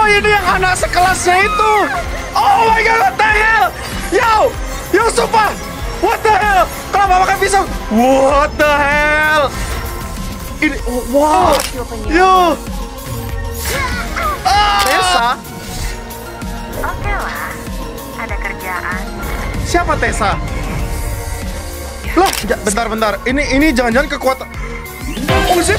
Oh, ini yang anak sekelasnya itu. Oh my god, what the hell? Yo, sumpah. What the hell? Kenapa makan pisang? What the hell? Ini, oh, wow. Yo. Tessa? Oke lah, ada kerjaan. Siapa Tessa? Lah, bentar. Ini jangan-jangan kekuatan. Oh, sip.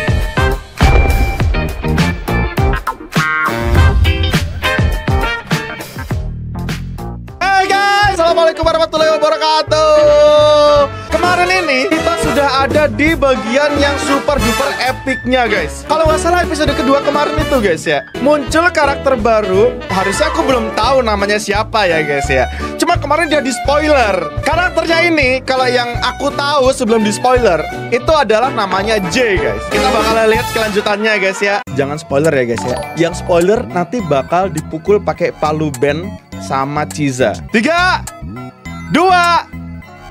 Hai guys, assalamualaikum warahmatullahi wabarakatuh. Kemarin ini kita sudah ada di bagian yang super duper epicnya guys. Kalau nggak salah episode kedua kemarin itu guys ya, muncul karakter baru. Harusnya aku belum tahu namanya siapa ya guys ya. Cuma kemarin dia di spoiler. Karakternya ini kalau yang aku tahu sebelum di spoiler itu adalah namanya J guys. Kita bakal lihat kelanjutannya guys ya. Jangan spoiler ya guys ya. Yang spoiler nanti bakal dipukul pakai palu Ben sama Ciza. 3, 2,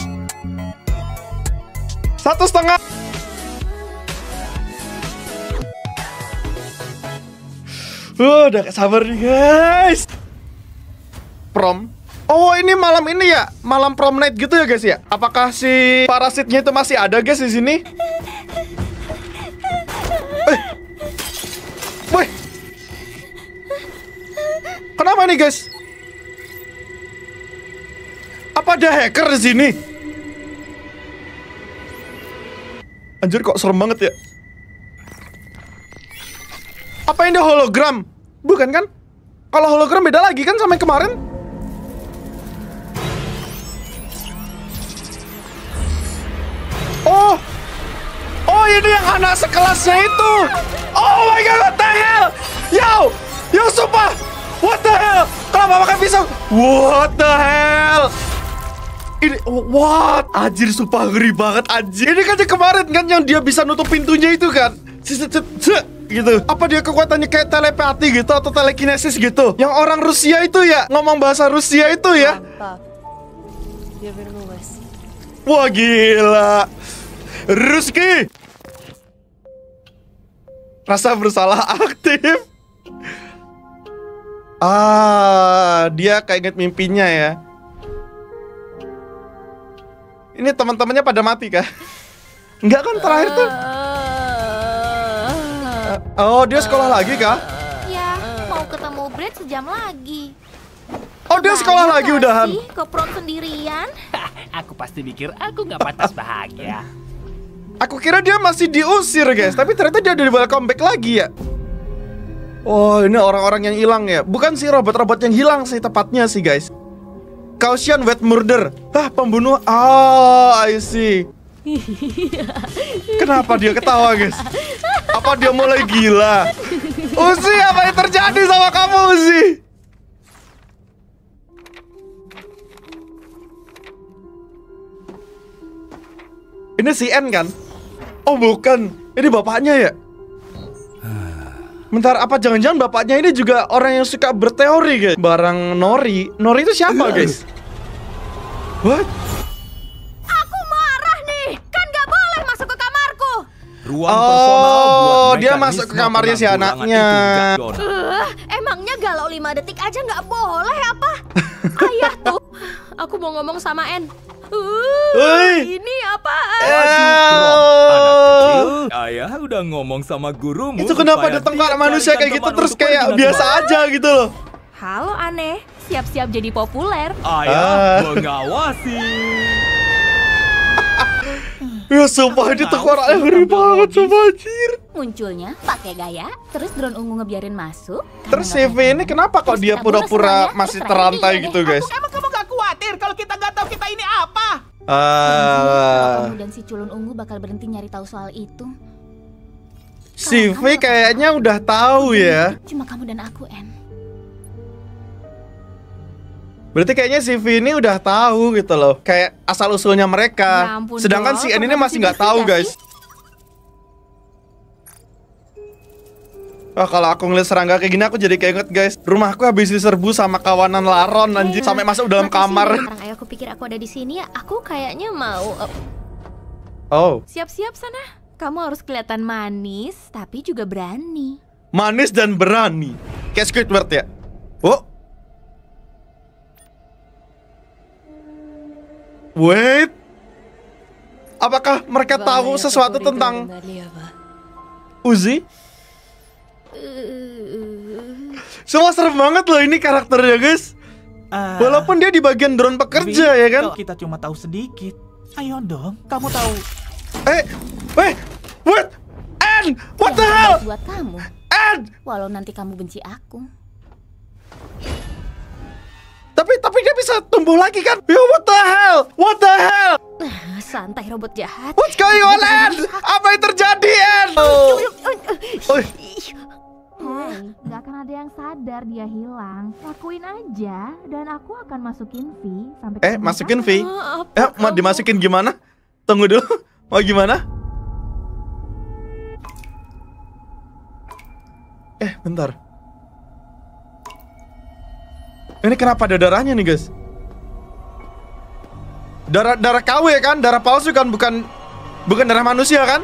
1,5. Udah gak sabar nih guys. Prom. Oh, ini malam ini ya, malam prom night gitu ya guys ya. Apakah si parasitnya itu masih ada guys di sini? Woi, kenapa nih guys? Apa ada hacker di sini? Anjir, kok serem banget ya. Apa ini hologram? Bukan kan? Kalau hologram beda lagi kan sama yang kemarin? Oh, ini yang anak sekelasnya itu. Oh my god, what the hell? Yo, sumpah. What the hell? Kenapa makan pisang? What the hell? Ini, what? Anjir, sumpah ngeri banget anjir. Ini kan yang kemarin kan yang dia bisa nutup pintunya itu kan? Gitu. Apa dia kekuatannya kayak telepati gitu atau telekinesis gitu? Yang orang Rusia itu ya, ngomong bahasa Rusia itu ya. Wah, gila. Ruski. Rasa bersalah aktif. Dia kayak inget mimpinya ya. Ini teman-temannya pada mati kah? Enggak kan terakhir tuh? Oh, dia sekolah lagi kah? Ya, mau ketemu Brad sejam lagi. Oh, dia sekolah lagi udahan. Ke prom sendirian. Aku pasti mikir aku nggak pantas bahagia. Aku kira dia masih diusir guys, tapi ternyata dia udah comeback lagi ya. Oh, ini orang-orang yang hilang ya. Bukan sih robot-robot yang hilang sih tepatnya sih guys. Caution wet murder. Pembunuh. Oh, I see. Kenapa dia ketawa guys? Apa dia mulai gila? Uzi, apa yang terjadi sama kamu Uzi? Ini si N kan? Oh bukan, ini bapaknya ya? Bentar, apa jangan-jangan bapaknya ini juga orang yang suka berteori guys? Barang Nori. Nori itu siapa guys? What? Aku marah nih, kan gak boleh masuk ke kamarku. Oh, dia masuk ke kamarnya si anaknya. Emangnya galau 5 detik aja gak boleh apa? Ayah tuh, aku mau ngomong sama N. Ini apaan? Ayah udah ngomong sama gurumu. Itu kenapa datang ke manusia kayak gitu terus kayak biasa aja gitu loh. Halo aneh, siap-siap jadi populer. Ayah mengawasi. Ya sumpah, ini tengkoraknya ngeri banget sumpah anjir. Munculnya pakai gaya, terus drone ungu ngebiarin masuk. Terus CV ini kenapa kok dia pura-pura masih terantai gitu guys? Emang kamu gak khawatir kalau kita nggak tahu kita ini apa? Kamu dan si culun ungu bakal berhenti nyari tahu soal itu. CV kayaknya udah tahu ya. Cuma kamu dan aku, En. Berarti kayaknya CV ini udah tahu gitu loh, kayak asal usulnya mereka. Ya ampun, sedangkan si N ini masih nggak tahu guys. Wah, kalau aku ngeliat serangga kayak gini aku jadi kayak inget guys, rumahku habis diserbu sama kawanan laron anjir, sampai masuk dalam kamar. Ayo, aku pikir aku ada di sini ya. Aku kayaknya mau. Oh. Siap-siap sana. Kamu harus kelihatan manis tapi juga berani. Manis dan berani. Kayak Squidward ya. Oh. Wait. Apakah mereka tahu sesuatu tentang Uzi? Semua serem banget loh ini karakternya, guys. Walaupun dia di bagian drone pekerja ya kan. Kita cuma tahu sedikit. Ayo dong, kamu tahu. What? Anne, what the hell? Buat kamu. Anne, Walau nanti kamu benci aku. tapi dia bisa tumbuh lagi kan? Yo, what the hell? What the hell? Santai robot jahat. What's going on, Anne? Apa yang terjadi, Anne? Nggak akan ada yang sadar dia hilang. Lakuin aja, dan aku akan masukin V sampai ketemu Masukin V? kamu. Mau dimasukin gimana? Tunggu dulu. Mau gimana? Bentar. Ini kenapa ada darahnya nih, guys? Darah KW kan? Darah palsu kan? Bukan darah manusia kan?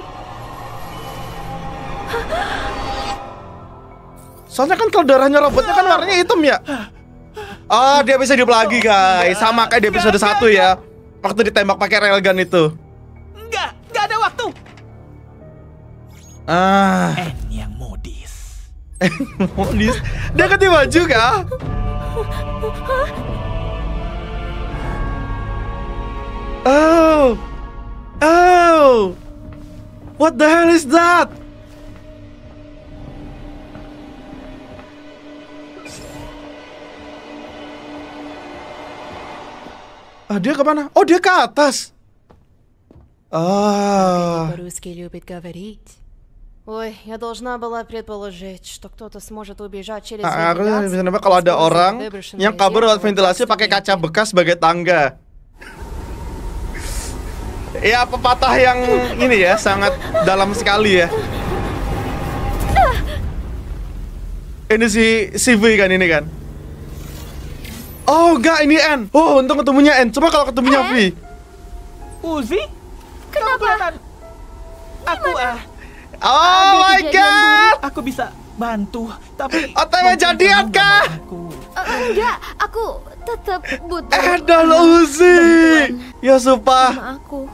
Soalnya kan kalau darahnya robotnya kan warnanya hitam ya. Oh, dia bisa hidup lagi, guys. Sama kayak di episode 1 ya. Waktu ditembak pakai railgun itu. Enggak ada waktu. Yang modis. Modis. Dia ganti baju kah? Oh. What the hell is that? Dia кemana? Oh, dia ke atas. По-русски любит говорить. Ой, я должна была предположить, что кто-то сможет убежать через Aku bisa nebak kalau ada orang yang kabur lewat ventilasi pakai kaca bekas sebagai tangga. Ya, pepatah yang ini ya, sangat dalam sekali ya. Ini si V kan ini kan. Oh enggak, ini N. Oh, untung ketemunya N. Coba kalau ketemunya V. Uzi? Kenapa? Aku Oh my god. Aku bisa bantu, tapi OTW jadian kah? Enggak, aku tetap butuh Dan Uzi. Ya sumpah. sama aku.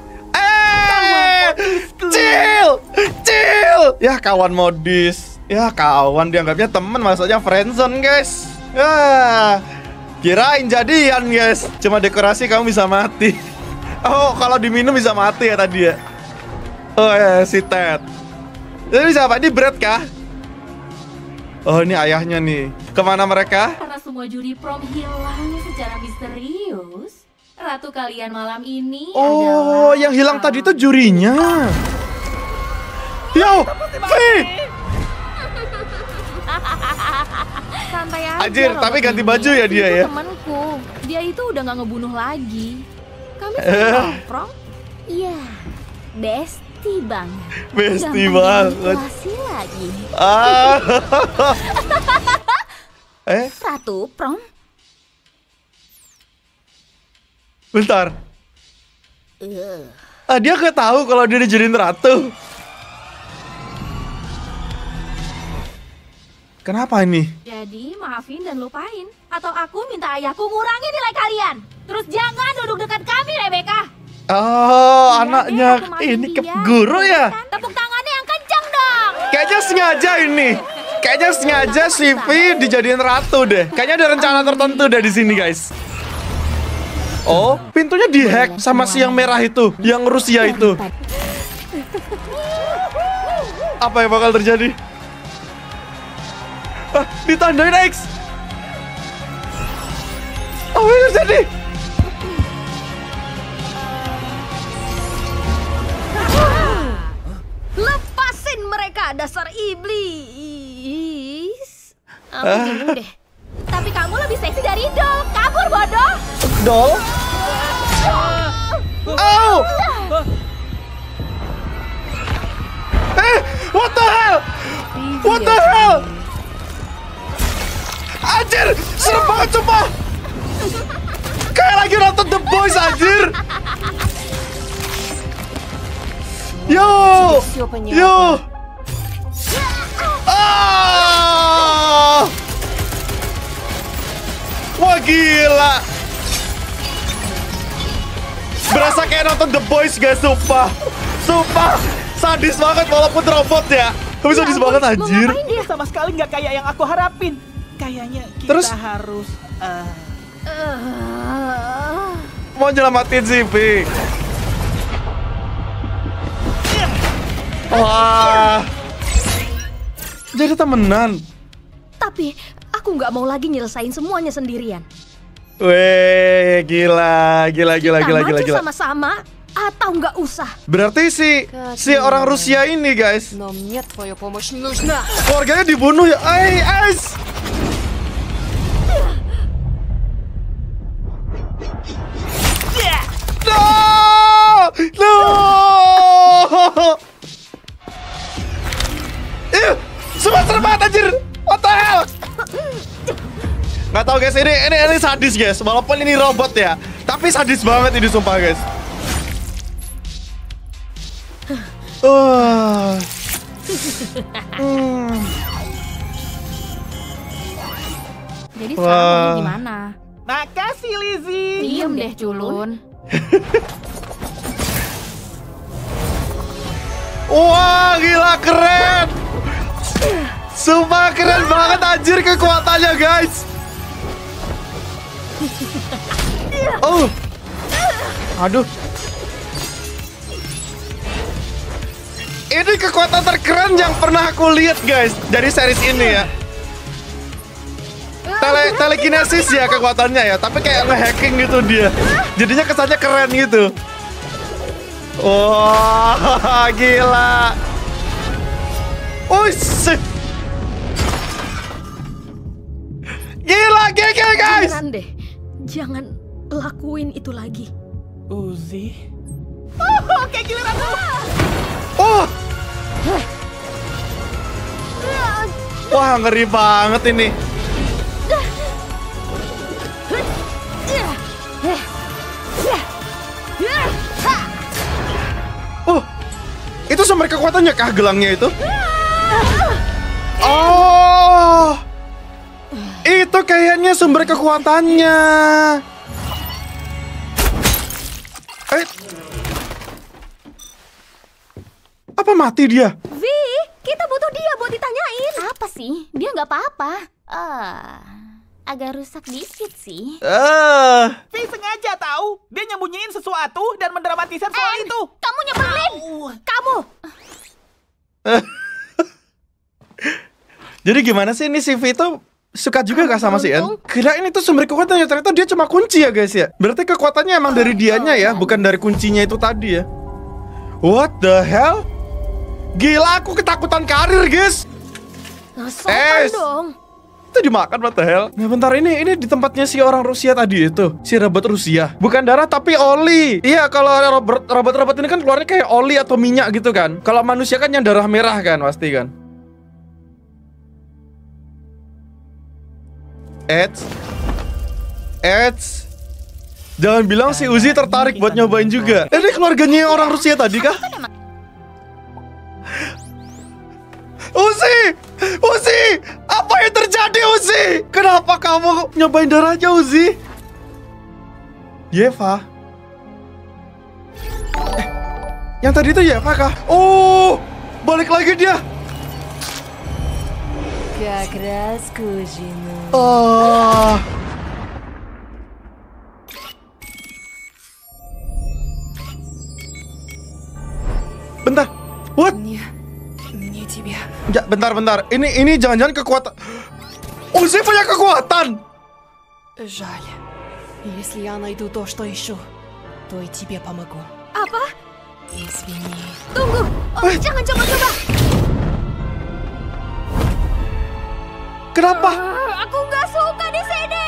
Chill. Ya kawan modis. Ya kawan, dianggapnya temen, maksudnya friendzone, guys. Kirain jadian, guys. Cuma dekorasi kamu bisa mati. Oh, kalau diminum bisa mati ya tadi ya. Oh ya, si Ted. Ini siapa? Ini Brad kah? Oh, ini ayahnya nih. Kemana mereka? Karena semua juri prom hilang secara misterius, ratu kalian malam ini Oh, adalah yang hilang tadi itu jurinya. Yo, V. Santai aja. Anjir, tapi robot ganti ini. baju ya dia Itu ya? Temanku. Dia itu udah nggak ngebunuh lagi. Kami sudah nongkrong. Iya, bestie banget. Bestie Gampang banget. dimanipulasi lagi. Ratu prom. Bentar. Dia nggak tahu kalau dia dijadiin ratu. Kenapa ini? Jadi maafin dan lupain, atau aku minta ayahku ngurangi nilai kalian. Terus jangan duduk dekat kami, Rebecca. Oh, Iya anaknya deh, aku maafin ini ke dia. guru ya? Tepuk tangannya yang kencang dong. Kayaknya sengaja ini. Kayaknya sengaja si V dijadiin ratu deh. Kayaknya ada rencana tertentu deh di sini, guys. Oh, pintunya dihack sama si yang merah itu, yang Rusia itu. Apa yang bakal terjadi? Ditandain X. Apa yang terjadi? Lepasin mereka, dasar iblis. Aku bingung deh. Tapi kamu lebih seksi dari Doll. Kabur, bodoh. Doll? Oh! What the hell? What the hell? Anjir, serem banget sumpah. Kayak lagi nonton The Boys, anjir. Yo. Всё понятно. Yo. Ah! gila. Berasa kayak nonton The Boys guys, sumpah. Sumpah, sadis banget walaupun robot ya. Tapi sadis banget anjir. Dia sama sekali nggak kayak yang aku harapin. Kayaknya kita Terus? harus Mau nyelamatin si V. Wah. Jadi temenan. Tapi aku nggak mau lagi nyelesain semuanya sendirian. Weh, gila. Kita maju sama-sama atau nggak usah. Berarti si orang Rusia ini guys, Но мне твоя помощь не нужна. keluarganya dibunuh ya. Ais. No! Semua serbat anjir. What the hell? Nggak tahu guys, ini sadis guys. Walaupun ini robot ya, tapi sadis banget ini sumpah guys. Jadi sekarang maunya gimana? makasih Lizzie. Diem deh, culun. Wah, gila keren. Sumpah keren banget anjir kekuatannya guys. Oh. Aduh. Ini kekuatan terkeren yang pernah aku lihat guys dari series ini ya. Telekinesis ya kekuatannya ya, tapi kayak nge-hacking gitu dia. Jadinya kesannya keren gitu. Wah, gila. Gila, GG guys. Jangan deh, jangan lakuin itu lagi. Uzi. Oke, giliran lu. Oh. Wah, ngeri banget ini. Oh, itu sumber kekuatannya kah gelangnya itu? Oh, itu kayaknya sumber kekuatannya. Apa mati dia? Vi, kita butuh dia buat ditanyain. Apa sih? Dia nggak apa-apa. Agak rusak dikit sih. Vi sengaja tahu. Dia nyembunyiin sesuatu dan mendramatisir soal itu. Kamu nyebelin. Kamu. Jadi gimana sih ini si V itu suka juga gak sama si N? Kirain itu sumber kekuatannya, ternyata dia cuma kunci ya guys ya. Berarti kekuatannya emang dari dianya ya, bukan dari kuncinya itu tadi ya. What the hell? Gila, aku ketakutan karir guys. Nah, sopan dong. Itu dimakan, what the hell? Nah bentar, ini di tempatnya si orang Rusia tadi itu. Si robot Rusia. Bukan darah tapi oli. Iya, kalau robot-robot ini kan keluarnya kayak oli atau minyak gitu kan. Kalau manusia kan yang darah merah kan, pasti kan. Jangan bilang si Uzi tertarik buat nyobain juga. Ini keluarganya orang Rusia tadi kah? Uzi, apa yang terjadi Uzi? Kenapa kamu nyobain darahnya Uzi? Yeva. Yang tadi itu Yeva kah? Oh, balik lagi dia. Как раз к ужину. Oh. Bentar. What? Не тебе. Ya, bentar. Ini jangan-jangan kekuatan. Uzi punya kekuatan. Жаль. Если я найду то, что ищу, то и тебе помогу. Apa? Извини. Tunggu. Jangan coba-coba. Kenapa? Aku nggak suka di sini.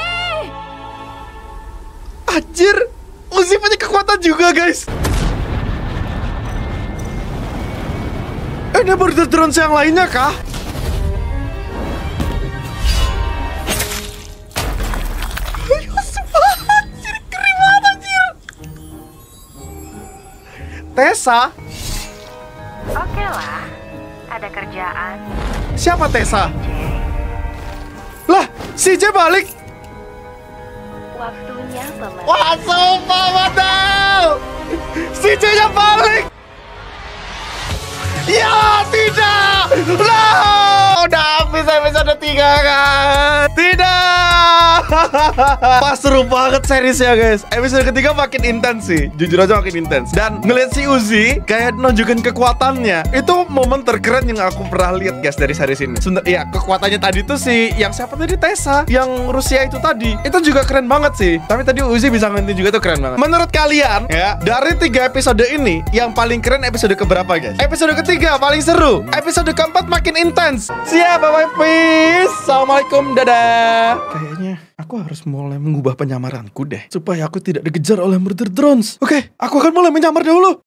Anjir, Uzi punya kekuatan juga guys. Ini baru drone yang lainnya kah? Anjir, keren banget anjir. Tessa? Oke lah, ada kerjaan. Siapa Tessa? Lah, si J balik. Waktunya pemenang. Wah, sumpah betul. Si C-nya balik. Ya, tidak. No. Udah habis episode 3 kan. Tidak. Pas seru banget seriesnya guys. Episode ketiga makin intens sih. Jujur aja makin intens. Dan ngeliat si Uzi kayak nunjukin kekuatannya. Itu momen terkeren yang aku pernah lihat guys dari series ini. Ya kekuatannya tadi tuh si yang siapa tadi, Tessa, yang Rusia itu tadi. Itu juga keren banget sih. Tapi tadi Uzi bisa ngentin juga tuh keren banget. Menurut kalian ya, dari 3 episode ini yang paling keren episode keberapa guys? Episode ketiga paling seru. Episode keempat makin intens. Siap, bye-bye, peace. Assalamualaikum, dadah. Kayaknya aku harus mulai mengubah penyamaranku deh, supaya aku tidak dikejar oleh murder drones. Oke, aku akan mulai menyamar dahulu.